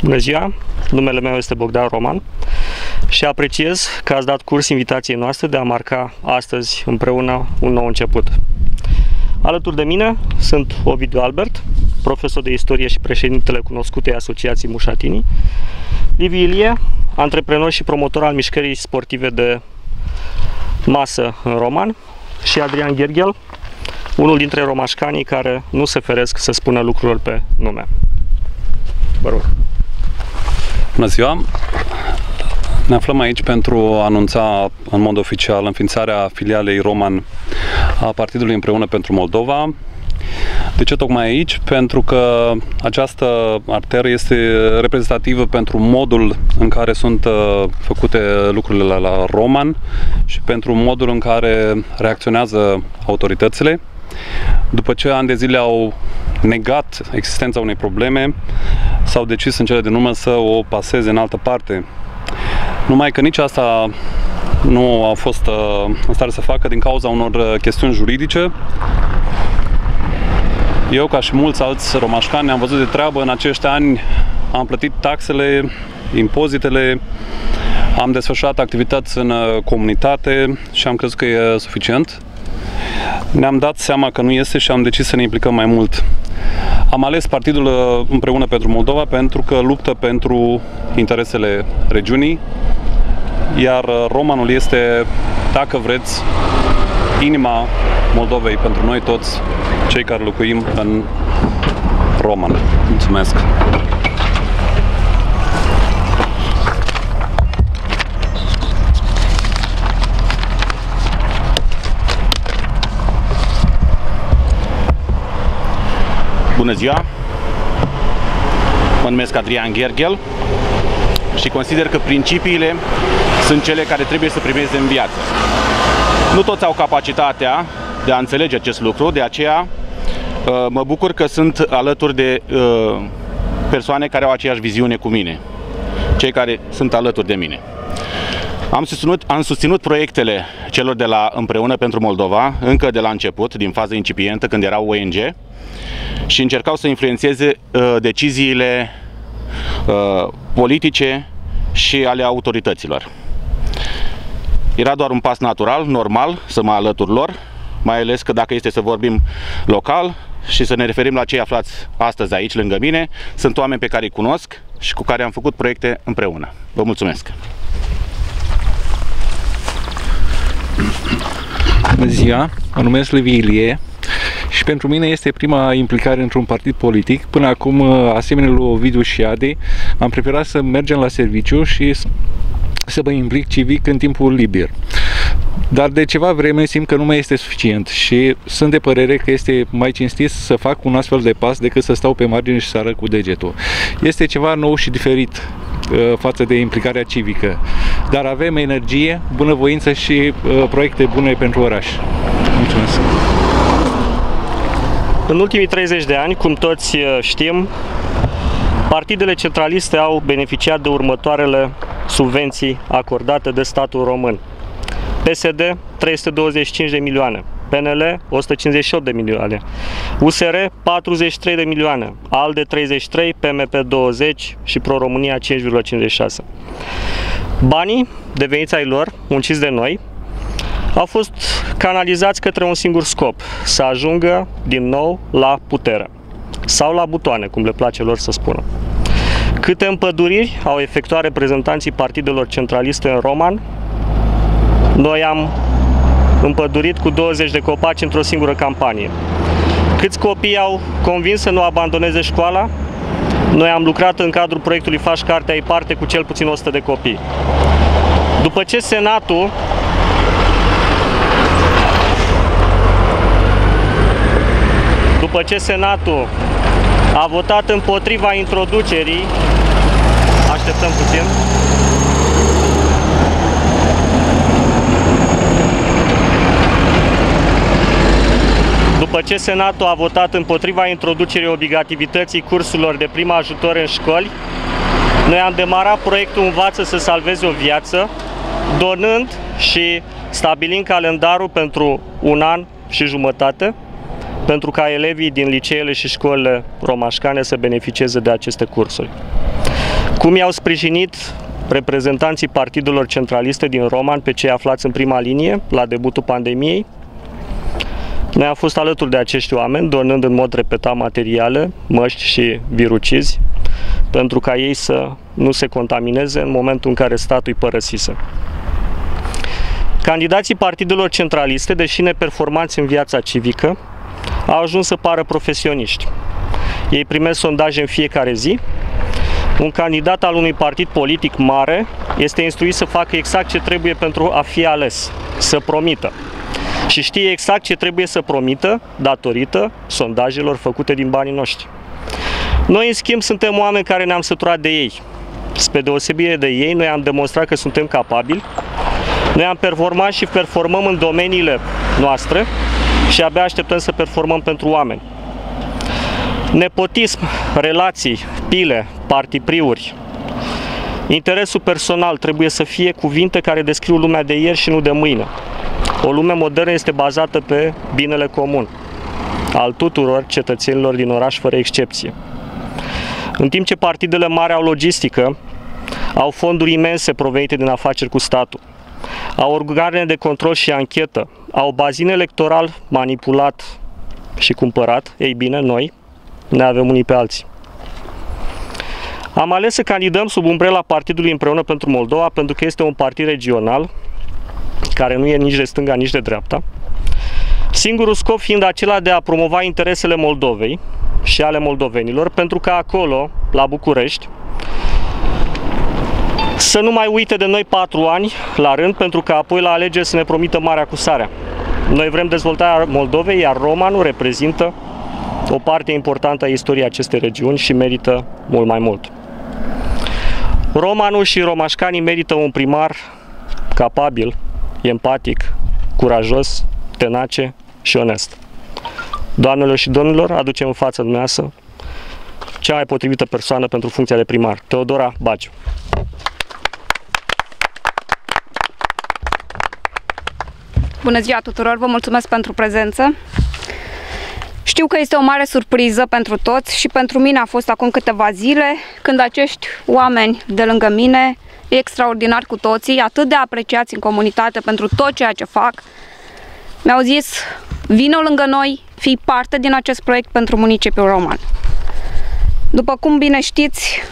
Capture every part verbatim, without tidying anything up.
Bună ziua! Numele meu este Bogdan Roman și apreciez că ați dat curs invitației noastre de a marca astăzi împreună un nou început. Alături de mine sunt Ovidiu Albert, profesor de istorie și președintele cunoscutei Asociații Mușatini, Liviu Ilie, antreprenor și promotor al mișcării sportive de masă în Roman, și Adrian Gherghel, unul dintre romașcanii care nu se feresc să spună lucrurilor pe nume. Vă rog. Bună ziua! Ne aflăm aici pentru a anunța în mod oficial înființarea filialei Roman a Partidului Împreună pentru Moldova. De ce tocmai aici? Pentru că această arteră este reprezentativă pentru modul în care sunt făcute lucrurile la, la Roman și pentru modul în care reacționează autoritățile. După ce ani de zile au negat existența unei probleme, s-au decis în cele din urmă să o paseze în altă parte. Numai că nici asta nu a fost în stare să facă din cauza unor chestiuni juridice. Eu, ca și mulți alți romașcani, ne-am văzut de treabă în acești ani, am plătit taxele, impozitele, am desfășurat activități în comunitate și am crezut că e suficient. Ne-am dat seama că nu este și am decis să ne implicăm mai mult. Am ales Partidul Împreună pentru Moldova pentru că luptă pentru interesele regiunii, iar Romanul este, dacă vreți, inima Moldovei pentru noi toți cei care locuim în Roman. Mulțumesc! Bună ziua! Mă numesc Adrian Gherghel și consider că principiile sunt cele care trebuie să primeze în viață. Nu toți au capacitatea de a înțelege acest lucru, de aceea mă bucur că sunt alături de persoane care au aceeași viziune cu mine, cei care sunt alături de mine. Am susținut, am susținut proiectele celor de la Împreună pentru Moldova încă de la început, din fază incipientă, când erau O N G, și încercau să influențeze uh, deciziile uh, politice și ale autorităților. Era doar un pas natural, normal, să mă alătur lor, mai ales că dacă este să vorbim local și să ne referim la cei aflați astăzi aici lângă mine, sunt oameni pe care îi cunosc și cu care am făcut proiecte împreună. Vă mulțumesc! Bună ziua! Mă numesc Liviu Ilie și pentru mine este prima implicare într-un partid politic. Până acum, asemenea lui Ovidiu și Adi, am preferat să mergem la serviciu și să mă implic civic în timpul liber. Dar de ceva vreme simt că nu mai este suficient și sunt de părere că este mai cinstit să fac un astfel de pas decât să stau pe margine și să arăt cu degetul. Este ceva nou și diferit față de implicarea civică, dar avem energie, bunăvoință și uh, proiecte bune pentru oraș. Mulțumesc! În ultimii treizeci de ani, cum toți știm, partidele centraliste au beneficiat de următoarele subvenții acordate de statul român. P S D trei sute douăzeci și cinci de milioane, P N L o sută cincizeci și opt de milioane, U S R patruzeci și trei de milioane, ALDE treizeci și trei, P M P douăzeci și Pro-România cinci virgulă cincizeci și șase. Banii deveniți ai lor, munciți de noi, au fost canalizați către un singur scop: să ajungă din nou la putere sau la butoane, cum le place lor să spună. Câte împăduriri au efectuat reprezentanții partidelor centraliste în Roman? Noi am împădurit cu douăzeci de copaci într-o singură campanie. Câți copii au convins să nu abandoneze școala? Noi am lucrat în cadrul proiectului Faci Cartea ai parte cu cel puțin o sută de copii. După ce Senatul După ce Senatul a votat împotriva introducerii, așteptăm puțin, După ce Senatul a votat împotriva introducerii obligativității cursurilor de prim ajutor în școli, noi am demarat proiectul Învață să salveze o viață, donând și stabilind calendarul pentru un an și jumătate, pentru ca elevii din liceele și școlile romașcane să beneficieze de aceste cursuri. Cum i-au sprijinit reprezentanții partidelor centraliste din Roman pe cei aflați în prima linie la debutul pandemiei? Noi am fost alături de acești oameni, donând în mod repetat materiale, măști și virucizi, pentru ca ei să nu se contamineze în momentul în care statul îi părăsise. Candidații partidelor centraliste, deși neperformanți în viața civică, au ajuns să pară profesioniști. Ei primesc sondaje în fiecare zi. Un candidat al unui partid politic mare este instruit să facă exact ce trebuie pentru a fi ales, să promită. Și știe exact ce trebuie să promită datorită sondajelor făcute din banii noștri. Noi, în schimb, suntem oameni care ne-am săturat de ei. Spre deosebire de ei, noi am demonstrat că suntem capabili. Noi am performat și performăm în domeniile noastre și abia așteptăm să performăm pentru oameni. Nepotism, relații, pile, partipriuri, interesul personal trebuie să fie cuvinte care descriu lumea de ieri și nu de mâine. O lume modernă este bazată pe binele comun al tuturor cetățenilor din oraș, fără excepție. În timp ce partidele mari au logistică, au fonduri imense provenite din afaceri cu statul, au organe de control și anchetă, au bazin electoral manipulat și cumpărat, ei bine, noi ne avem unii pe alții. Am ales să candidăm sub umbrela Partidului Împreună pentru Moldova pentru că este un partid regional care nu e nici de stânga, nici de dreapta. Singurul scop fiind acela de a promova interesele Moldovei și ale moldovenilor, pentru că acolo, la București, să nu mai uite de noi patru ani la rând, pentru că apoi la alegeri să ne promită marea acusarea. Noi vrem dezvoltarea Moldovei, iar Romanul reprezintă o parte importantă a istoriei acestei regiuni și merită mult mai mult. Romanul și romașcanii merită un primar capabil, empatic, curajos, tenace și onest. Doamnelor și domnilor, aducem în fața dumneavoastră cea mai potrivită persoană pentru funcția de primar, Teodora Baciu. Bună ziua tuturor, vă mulțumesc pentru prezență. Știu că este o mare surpriză pentru toți și pentru mine a fost acum câteva zile când acești oameni de lângă mine, extraordinari cu toții, atât de apreciați în comunitate pentru tot ceea ce fac, mi-au zis: vină lângă noi, fii parte din acest proiect pentru municipiul Roman. După cum bine știți,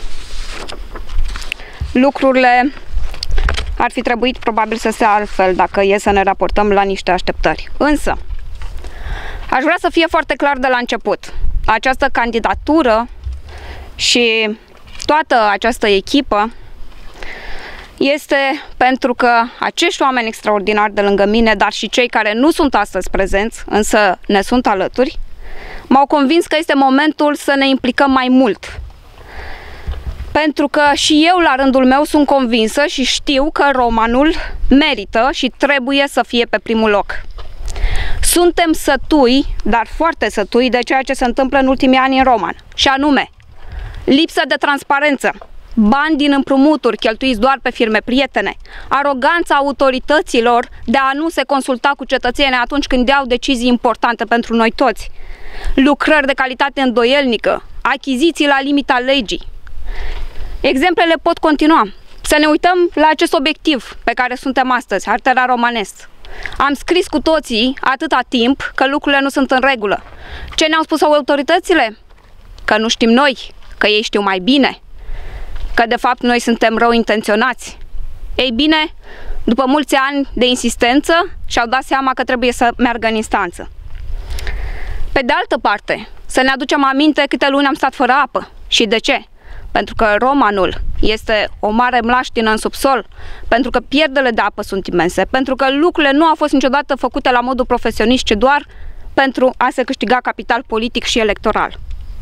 lucrurile ar fi trebuit probabil să se altfel dacă e să ne raportăm la niște așteptări. Însă, aș vrea să fie foarte clar de la început. Această candidatură și toată această echipă este pentru că acești oameni extraordinari de lângă mine, dar și cei care nu sunt astăzi prezenți, însă ne sunt alături, m-au convins că este momentul să ne implicăm mai mult. Pentru că și eu, la rândul meu, sunt convinsă și știu că Romanul merită și trebuie să fie pe primul loc. Suntem sătui, dar foarte sătui, de ceea ce se întâmplă în ultimii ani în Roman, și anume lipsă de transparență, bani din împrumuturi cheltuiți doar pe firme prietene, aroganța autorităților de a nu se consulta cu cetățenii atunci când iau decizii importante pentru noi toți, lucrări de calitate îndoielnică, achiziții la limita legii. Exemplele pot continua. Să ne uităm la acest obiectiv pe care suntem astăzi, artera Romanesc. Am scris cu toții atâta timp că lucrurile nu sunt în regulă. Ce ne-au spus autoritățile? Că nu știm noi, că ei știu mai bine, că de fapt noi suntem rău intenționați. Ei bine, după mulți ani de insistență, și-au dat seama că trebuie să meargă în instanță. Pe de altă parte, să ne aducem aminte câte luni am stat fără apă. Și de ce? Pentru că Romanul este o mare mlaștină în subsol, pentru că pierderile de apă sunt imense, pentru că lucrurile nu au fost niciodată făcute la modul profesionist, ci doar pentru a se câștiga capital politic și electoral.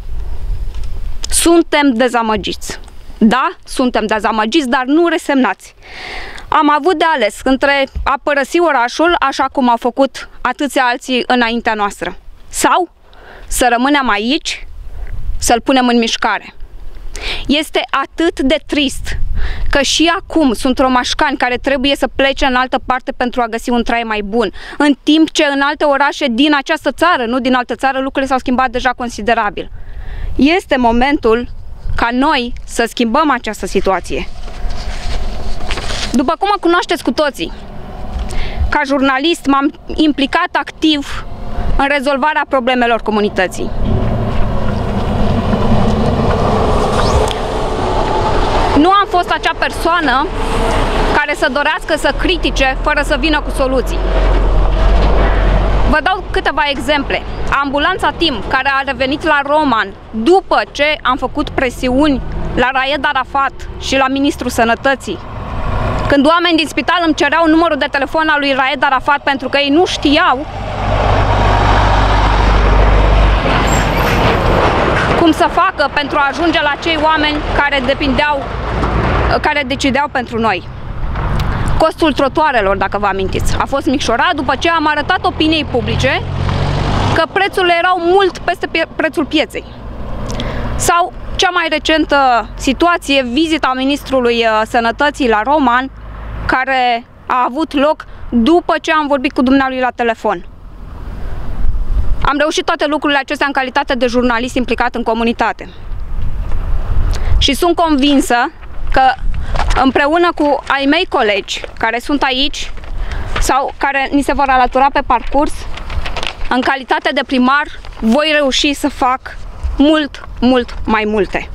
Suntem dezamăgiți. Da, suntem dezamăgiți, dar nu resemnați. Am avut de ales între a părăsi orașul, așa cum au făcut atâția alții înaintea noastră, sau să rămânem aici, să-l punem în mișcare. Este atât de trist că și acum sunt romașcani care trebuie să plece în altă parte pentru a găsi un trai mai bun, în timp ce în alte orașe din această țară, nu din altă țară, lucrurile s-au schimbat deja considerabil. Este momentul ca noi să schimbăm această situație. După cum mă cunoașteți cu toții, ca jurnalist m-am implicat activ în rezolvarea problemelor comunității. Nu am fost acea persoană care să dorească să critique fără să vină cu soluții. Vă dau câteva exemple. Ambulanța Timp, care a revenit la Roman după ce am făcut presiuni la Raed Arafat și la Ministrul Sănătății, când oameni din spital îmi cereau numărul de telefon al lui Raed Arafat pentru că ei nu știau cum să facă pentru a ajunge la cei oameni care depindeau, care decideau pentru noi. Costul trotuarelor, dacă vă amintiți, a fost micșorat după ce am arătat opiniei publice că prețurile erau mult peste prețul pieței. Sau cea mai recentă situație, vizita Ministrului Sănătății la Roman, care a avut loc după ce am vorbit cu dumnealui la telefon. Am reușit toate lucrurile acestea în calitate de jurnalist implicat în comunitate. Și sunt convinsă că împreună cu ai mei colegi care sunt aici sau care ni se vor alătura pe parcurs, în calitate de primar, voi reuși să fac mult, mult mai multe.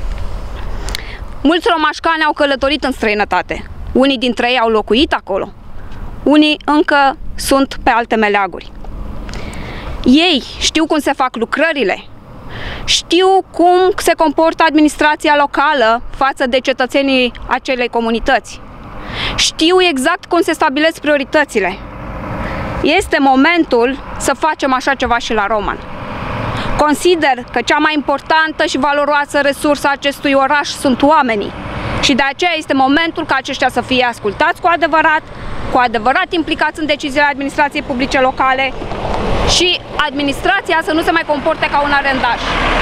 Mulți romașcani au călătorit în străinătate. Unii dintre ei au locuit acolo. Unii încă sunt pe alte meleaguri. Ei știu cum se fac lucrările. Știu cum se comportă administrația locală față de cetățenii acelei comunități. Știu exact cum se stabilesc prioritățile. Este momentul să facem așa ceva și la Roman. Consider că cea mai importantă și valoroasă resursă a acestui oraș sunt oamenii. Și de aceea este momentul ca aceștia să fie ascultați cu adevărat, cu adevărat implicați în deciziile administrației publice locale și administrația să nu se mai comporte ca un arendaș.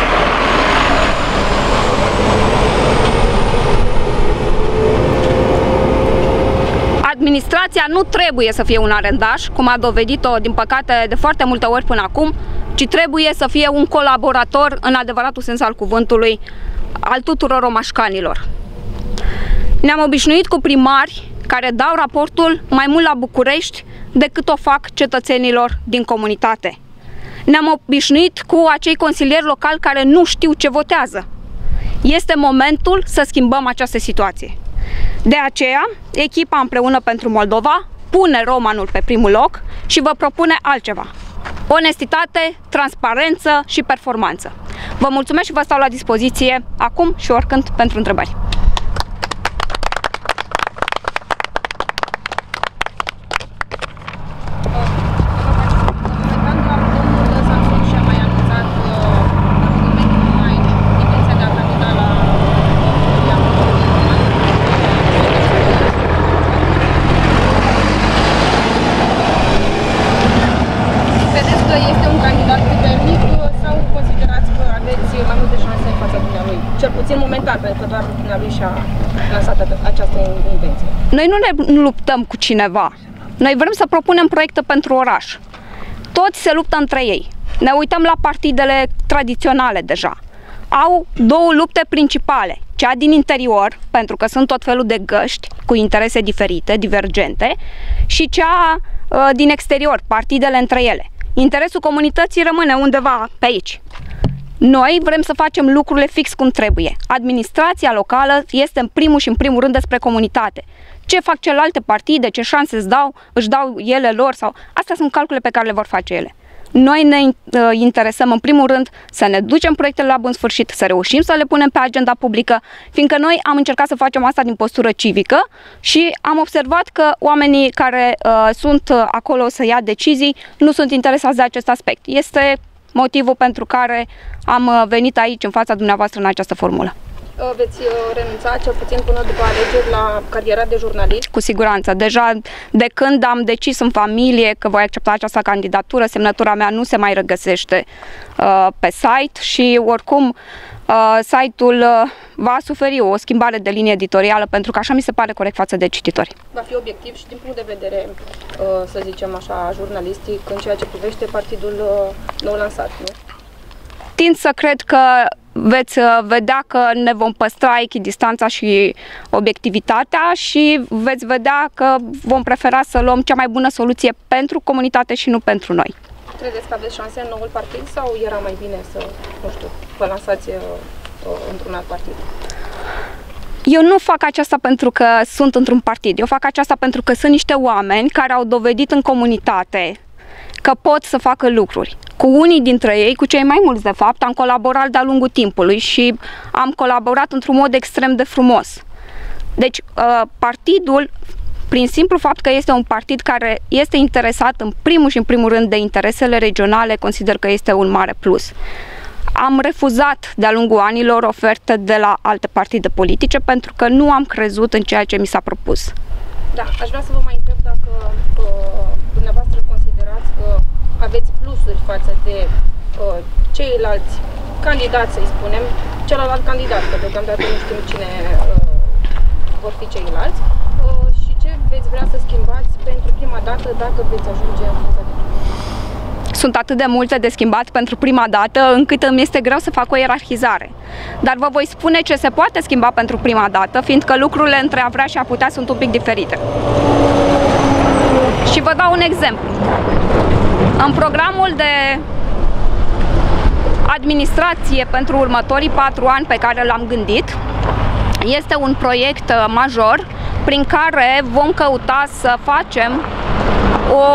Administrația nu trebuie să fie un arendaș, cum a dovedit-o, din păcate, de foarte multe ori până acum, ci trebuie să fie un colaborator, în adevăratul sens al cuvântului, al tuturor romașcanilor. Ne-am obișnuit cu primari care dau raportul mai mult la București decât o fac cetățenilor din comunitate. Ne-am obișnuit cu acei consilieri locali care nu știu ce votează. Este momentul să schimbăm această situație. De aceea, echipa Împreună pentru Moldova pune Romanul pe primul loc și vă propune altceva. Onestitate, transparență și performanță. Vă mulțumesc și vă stau la dispoziție acum și oricând pentru întrebări. Pentru că doar dumnealui și-a lansat această intenție. Noi nu ne luptăm cu cineva. Noi vrem să propunem proiecte pentru oraș. Toți se luptă între ei. Ne uităm la partidele tradiționale deja. Au două lupte principale. Cea din interior, pentru că sunt tot felul de găști cu interese diferite, divergente, și cea uh, din exterior, partidele între ele. Interesul comunității rămâne undeva pe aici. Noi vrem să facem lucrurile fix cum trebuie. Administrația locală este în primul și în primul rând despre comunitate. Ce fac celelalte partide, ce șanse își dau, își dau ele lor, sau astea sunt calculele pe care le vor face ele. Noi ne uh, interesăm în primul rând să ne ducem proiectele la bun sfârșit, să reușim să le punem pe agenda publică, fiindcă noi am încercat să facem asta din postură civică și am observat că oamenii care uh, sunt acolo să ia decizii nu sunt interesați de acest aspect. Este motivul pentru care am venit aici în fața dumneavoastră în această formulă. Veți renunța cel puțin până după alegeri la cariera de jurnalist? Cu siguranță. Deja de când am decis în familie că voi accepta această candidatură, semnătura mea nu se mai regăsește uh, pe site și oricum uh, site-ul uh, va suferi o schimbare de linie editorială pentru că așa mi se pare corect față de cititori. Va fi obiectiv și din punct de vedere, uh, să zicem așa, jurnalistic în ceea ce privește partidul uh, nou lansat, nu? Tind să cred că veți vedea că ne vom păstra echidistanța și obiectivitatea și veți vedea că vom prefera să luăm cea mai bună soluție pentru comunitate și nu pentru noi. Credeți că aveți șanse în noul partid sau era mai bine să, nu știu, vă lansați uh, uh, într-un alt partid? Eu nu fac aceasta pentru că sunt într-un partid, eu fac aceasta pentru că sunt niște oameni care au dovedit în comunitate că pot să facă lucruri. Cu unii dintre ei, cu cei mai mulți de fapt, am colaborat de-a lungul timpului și am colaborat într-un mod extrem de frumos. Deci, partidul, prin simplu fapt că este un partid care este interesat în primul și în primul rând de interesele regionale, consider că este un mare plus. Am refuzat de-a lungul anilor oferte de la alte partide politice pentru că nu am crezut în ceea ce mi s-a propus. Da, aș vrea să vă mai întreb dacă uh, dumneavoastră considerați că aveți plusuri față de uh, ceilalți candidați, să-i spunem, celălalt candidat, că deocamdată nu știm cine uh, vor fi ceilalți, uh, și ce veți vrea să schimbați pentru prima dată dacă veți ajunge în fața de primul. Sunt atât de multe de schimbat pentru prima dată încât îmi este greu să fac o ierarhizare. Dar vă voi spune ce se poate schimba pentru prima dată, fiindcă lucrurile între a vrea și a putea sunt un pic diferite. Și vă dau un exemplu. În programul de administrație pentru următorii patru ani pe care l-am gândit, este un proiect major prin care vom căuta să facem o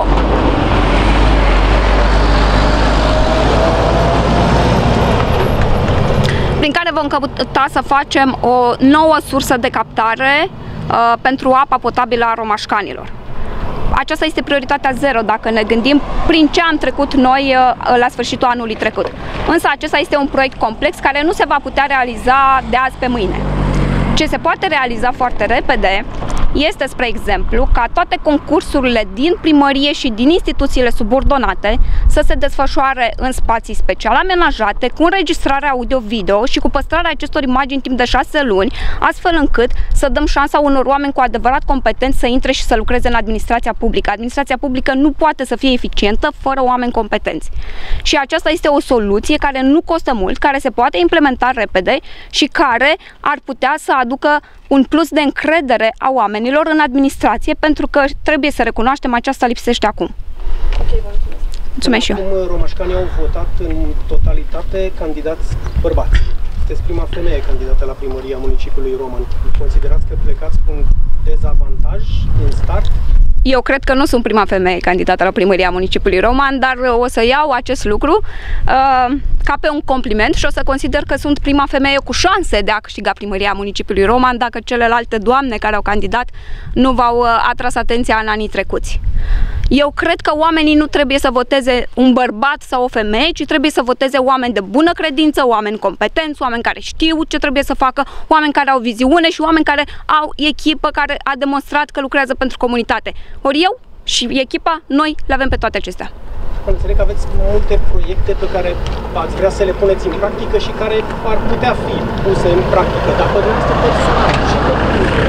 prin care vom căuta să facem o nouă sursă de captare uh, pentru apa potabilă a romașcanilor. Aceasta este prioritatea zero dacă ne gândim prin ce am trecut noi uh, la sfârșitul anului trecut. Însă acesta este un proiect complex care nu se va putea realiza de azi pe mâine. Ce se poate realiza foarte repede este, spre exemplu, ca toate concursurile din primărie și din instituțiile subordonate să se desfășoare în spații special amenajate, cu înregistrarea audio-video și cu păstrarea acestor imagini timp de șase luni, astfel încât să dăm șansa unor oameni cu adevărat competenți să intre și să lucreze în administrația publică. Administrația publică nu poate să fie eficientă fără oameni competenți. Și aceasta este o soluție care nu costă mult, care se poate implementa repede și care ar putea să aducă un plus de încredere a oamenilor în administrație, pentru că trebuie să recunoaștem, aceasta lipsește acum. Ok, vă mulțumesc. Mulțumesc și eu. Acum romașcanii au votat în totalitate candidați bărbați. Sunteți prima femeie candidată la primăria municipiului Roman. Considerați că plecați cu un dezavantaj în start? Eu cred că nu sunt prima femeie candidată la primăria municipiului Roman, dar o să iau acest lucru uh, ca pe un compliment și o să consider că sunt prima femeie cu șanse de a câștiga primăria municipiului Roman dacă celelalte doamne care au candidat nu v-au uh, atras atenția în anii trecuți. Eu cred că oamenii nu trebuie să voteze un bărbat sau o femeie, ci trebuie să voteze oameni de bună credință, oameni competenți, oameni care știu ce trebuie să facă, oameni care au viziune și oameni care au echipă care a demonstrat că lucrează pentru comunitate. Ori eu și echipa, noi le avem pe toate acestea. Înțeleg că aveți multe proiecte pe care ați vrea să le puneți în practică și care ar putea fi puse în practică. Dacă dumneavoastră personal și pe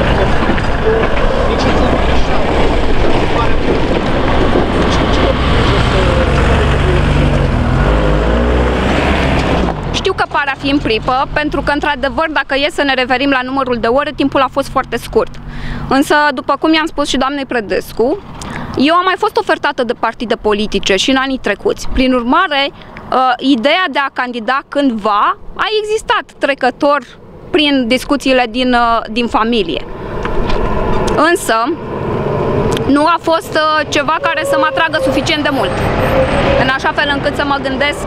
Știu că pare a fi în pripă, pentru că, într-adevăr, dacă e să ne referim la numărul de ore, timpul a fost foarte scurt. Însă, după cum i-am spus și doamnei Prădescu, eu am mai fost ofertată de partide politice și în anii trecuți. Prin urmare, ideea de a candida cândva a existat trecător prin discuțiile din, din familie. Însă, nu a fost ceva care să mă atragă suficient de mult, în așa fel încât să mă gândesc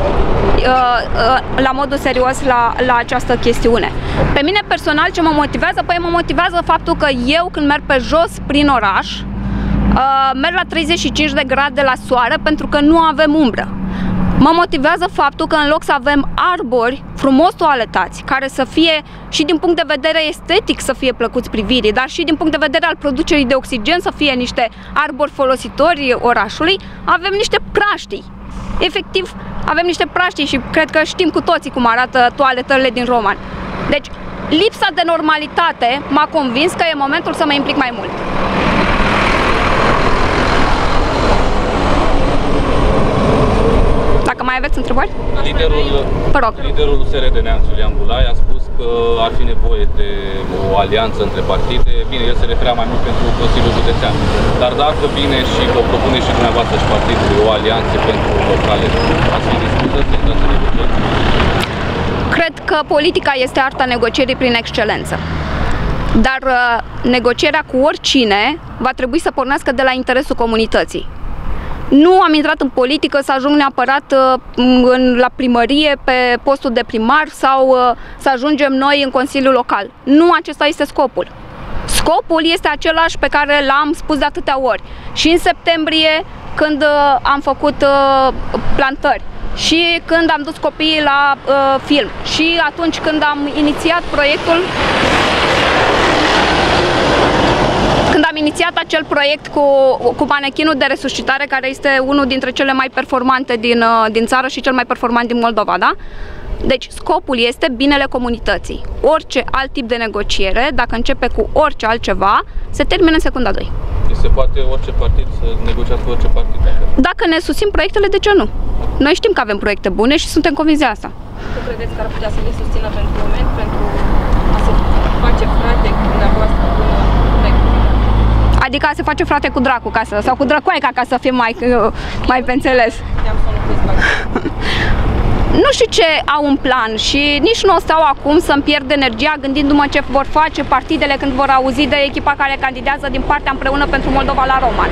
la modul serios la, la această chestiune. Pe mine personal ce mă motivează? Păi mă motivează faptul că eu când merg pe jos prin oraș merg la treizeci și cinci de grade la soare pentru că nu avem umbră. Mă motivează faptul că în loc să avem arbori frumos toaletați, care să fie și din punct de vedere estetic să fie plăcuți privirii, dar și din punct de vedere al producerii de oxigen să fie niște arbori folositori orașului, avem niște praștii. Efectiv, avem niște praștii și cred că știm cu toții cum arată toaletările din Roman. Deci, lipsa de normalitate m-a convins că e momentul să mă implic mai mult. Dacă Dacă mai aveți întrebări? Liderul, Vă rog. liderul S R D Neamț, Iulian Bulai, a spus că ar fi nevoie de o alianță între partide. Bine, el se referea mai mult pentru Consiliul Județean. Dar dacă vine și vă propune și dumneavoastră și partidului o alianță pentru locale, ați fi dispusă să intrați în negocieri? Cred că politica este arta negocierii prin excelență. Dar negocierea cu oricine va trebui să pornească de la interesul comunității. Nu am intrat în politică să ajung neapărat în, la primărie, pe postul de primar sau să ajungem noi în Consiliul Local. Nu acesta este scopul. Scopul este același pe care l-am spus de atâtea ori. Și în septembrie, când am făcut plantări, și când am dus copiii la uh, film, și atunci când am inițiat proiectul, când am inițiat acel proiect cu, cu manechinul de resuscitare, care este unul dintre cele mai performante din, uh, din țară și cel mai performant din Moldova, da? Deci scopul este binele comunității. Orice alt tip de negociere, dacă începe cu orice altceva, se termină în secunda doi. Se poate orice partid să negociați cu orice partid? Dacă ne susțin proiectele, de ce nu? Noi știm că avem proiecte bune și suntem convinși de asta. Nu credeți că ar putea să le susțină pentru moment, pentru a se face frate cu dumneavoastră până proiectul? Adică a se face frate cu dracu, ca să, sau cu drăcoaica, ca să fim mai, mai pe înțeles. Nu știu ce au în plan și nici nu o stau acum să-mi pierd energia gândindu-mă ce vor face partidele când vor auzi de echipa care candidează din partea Împreună pentru Moldova la Roman.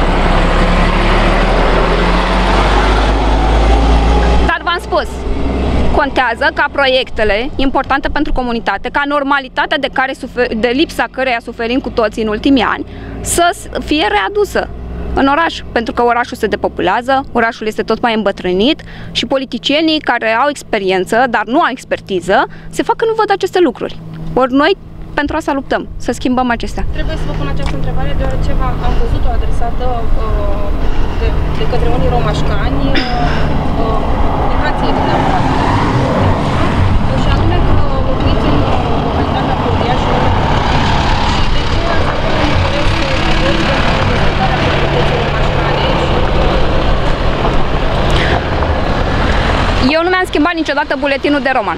Dar v-am spus, contează ca proiectele importante pentru comunitate, ca normalitatea de, care sufer, de lipsa căreia suferim cu toții în ultimii ani, să fie readusă în oraș, pentru că orașul se depopulează, orașul este tot mai îmbătrânit și politicienii care au experiență, dar nu au expertiză, se fac că nu văd aceste lucruri. Ori noi pentru asta luptăm, să schimbăm acestea. Trebuie să vă pun această întrebare, deoarece am văzut-o adresată uh, de, de către unii romașcani uh, negației dumneavoastră. Și anume că locuiți în localitatea Floriașului și de ce ați avut interes să vedeți de dezvoltarea comunității romașcane și... Eu nu mi-am schimbat niciodată buletinul de roman.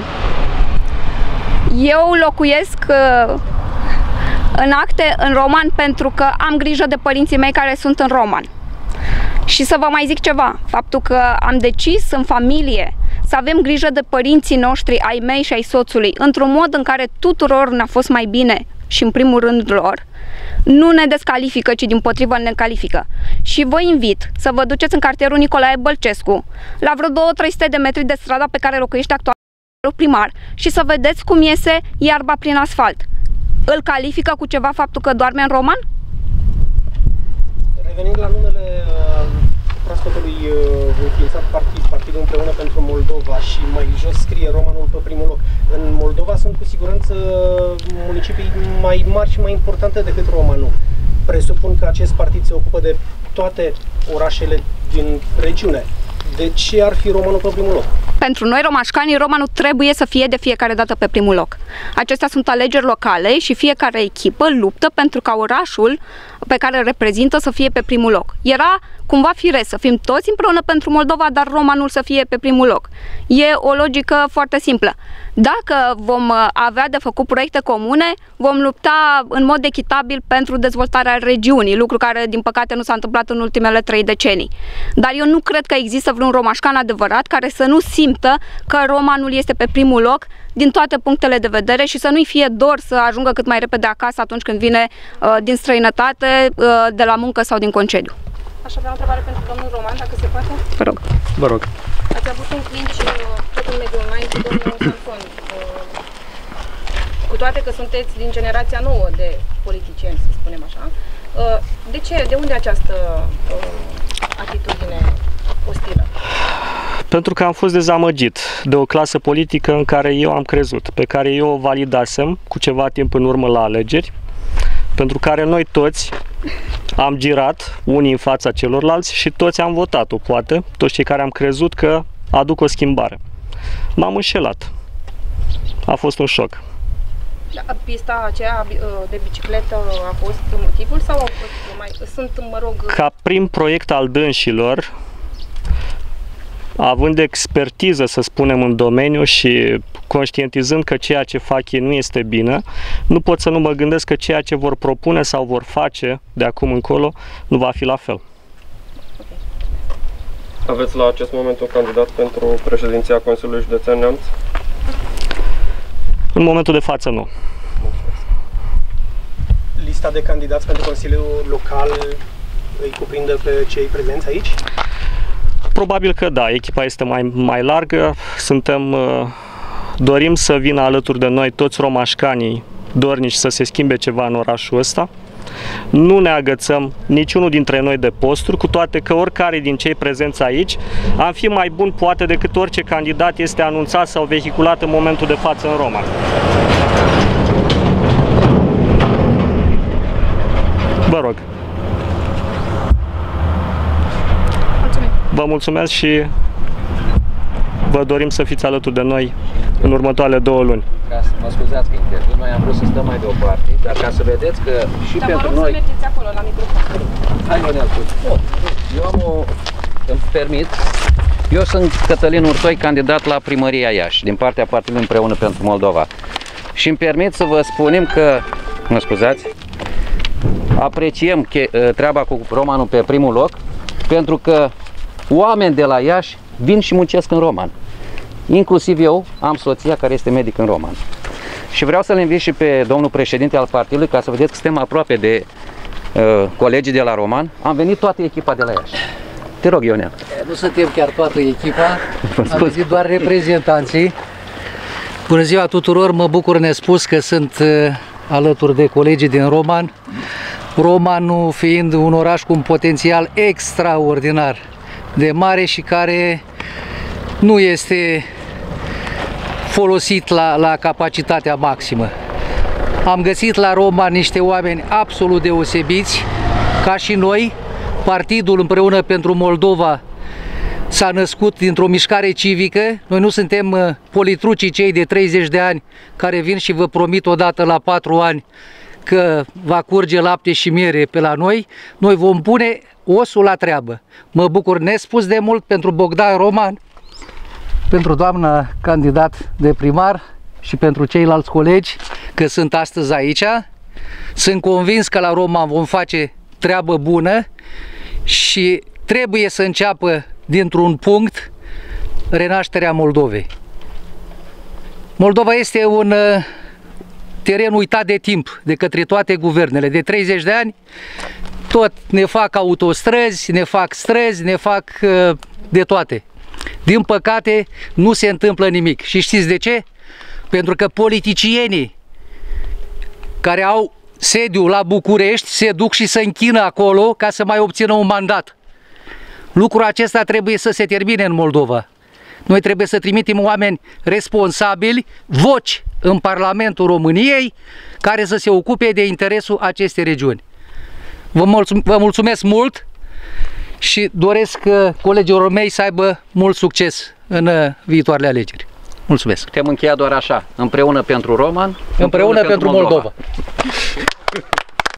Eu locuiesc uh, în acte în roman pentru că am grijă de părinții mei care sunt în roman. Și să vă mai zic ceva, faptul că am decis în familie să avem grijă de părinții noștri, ai mei și ai soțului, într-un mod în care tuturor ne-a fost mai bine și în primul rând lor, nu ne descalifică, ci dimpotrivă ne califică. Și vă invit să vă duceți în cartierul Nicolae Bălcescu, la vreo două trei sute de metri de strada pe care locuiește actual primar, și să vedeți cum iese iarba prin asfalt. Îl califică cu ceva faptul că doarme în roman? Revenind la numele uh, proaspătului uh, înființat partid, Partidul Împreună pentru Moldova, și mai jos scrie romanul pe primul loc. În Moldova sunt cu siguranță municipii mai mari și mai importante decât romanul. Presupun că acest partid se ocupă de toate orașele din regiune. De ce ar fi romanul pe primul loc? Pentru noi, romașcanii, romanul trebuie să fie de fiecare dată pe primul loc. Acestea sunt alegeri locale și fiecare echipă luptă pentru ca orașul pe care îl reprezintă să fie pe primul loc. Era cumva firesc să fim toți împreună pentru Moldova, dar romanul să fie pe primul loc. E o logică foarte simplă. Dacă vom avea de făcut proiecte comune, vom lupta în mod echitabil pentru dezvoltarea regiunii, lucru care, din păcate, nu s-a întâmplat în ultimele trei decenii. Dar eu nu cred că există vreun romașcan adevărat care să nu simtă că romanul este pe primul loc din toate punctele de vedere și să nu-i fie dor să ajungă cât mai repede acasă atunci când vine uh, din străinătate, uh, de la muncă sau din concediu. Aș avea o întrebare pentru domnul Roman, dacă se poate? Vă rog. Vă rog. Ați avut un clinch tot în mediul online cu domnul Samson. Cu toate că sunteți din generația nouă de politicieni, să spunem așa. De ce? De unde această atitudine ostilă? Pentru că am fost dezamăgit de o clasă politică în care eu am crezut, pe care eu o validasem cu ceva timp în urmă la alegeri, pentru care noi toți am girat unii în fața celorlalți și toți am votat-o, poate, toți cei care am crezut că aduc o schimbare. M-am înșelat. A fost un șoc. Pista aceea de bicicletă a fost motivul sau au fost mai, sunt, mă rog... Ca prim proiect al dânșilor, având expertiză, să spunem, în domeniu și conștientizând că ceea ce fac ei nu este bine, nu pot să nu mă gândesc că ceea ce vor propune sau vor face de acum încolo nu va fi la fel. Aveți la acest moment un candidat pentru președinția Consiliului Județean Neamț? În momentul de față nu. Lista de candidați pentru Consiliul Local îi cuprinde pe cei prezenți aici? Probabil că da, echipa este mai, mai largă, suntem, dorim să vină alături de noi toți romașcanii dornici să se schimbe ceva în orașul ăsta. Nu ne agățăm niciunul dintre noi de posturi, cu toate că oricare din cei prezenți aici am fi mai bun poate decât orice candidat este anunțat sau vehiculat în momentul de față în Roman. Vă rog. Mulțumim. Vă mulțumesc și vă dorim să fiți alături de noi în următoarele două luni. Ca să mă scuzați că intervin, noi am vrut să stăm mai deoparte, dar ca să vedeți că și dar pentru mă rog noi... să mergeți acolo, la microfon. Hai, Ionel, nu, eu am o... îmi permit. Eu sunt Cătălin Urtoi, candidat la primăria Iași, din partea Partidului Împreună pentru Moldova. Și îmi permit să vă spunem că, mă scuzați, apreciem treaba cu Romanul pe primul loc, pentru că oameni de la Iași vin și muncesc în Roman. Inclusiv eu am soția care este medic în Roman. Și vreau să-l invit și pe domnul președinte al partidului, ca să vedeți că suntem aproape de uh, colegii de la Roman. Am venit toată echipa de la Iași. Te rog, Ionel. Nu suntem chiar toată echipa, am venit doar reprezentanții. Bună ziua tuturor, mă bucur nespus că sunt uh, alături de colegii din Roman. Romanul fiind un oraș cu un potențial extraordinar de mare și care nu este folosit la, la capacitatea maximă. Am găsit la Roman niște oameni absolut deosebiți, ca și noi. Partidul Împreună pentru Moldova s-a născut dintr-o mișcare civică. Noi nu suntem politrucii cei de treizeci de ani care vin și vă promit odată la patru ani că va curge lapte și miere pe la noi. Noi vom pune osul la treabă. Mă bucur nespus de mult pentru Bogdan Roman, pentru doamna candidat de primar și pentru ceilalți colegi că sunt astăzi aici. Sunt convins că la Roman vom face treabă bună și trebuie să înceapă dintr-un punct renașterea Moldovei. Moldova este un teren uitat de timp de către toate guvernele. De treizeci de ani tot ne fac autostrăzi, ne fac străzi, ne fac de toate. Din păcate nu se întâmplă nimic. Și știți de ce? Pentru că politicienii care au sediu la București se duc și se închină acolo ca să mai obțină un mandat. Lucrul acesta trebuie să se termine în Moldova. Noi trebuie să trimitem oameni responsabili, voci în Parlamentul României, care să se ocupe de interesul acestei regiuni. Vă, mulțum vă mulțumesc mult și doresc colegilor mei să aibă mult succes în viitoarele alegeri. Mulțumesc! Putem încheia doar așa, împreună pentru Roman, împreună, împreună pentru, pentru Moldova. Moldova.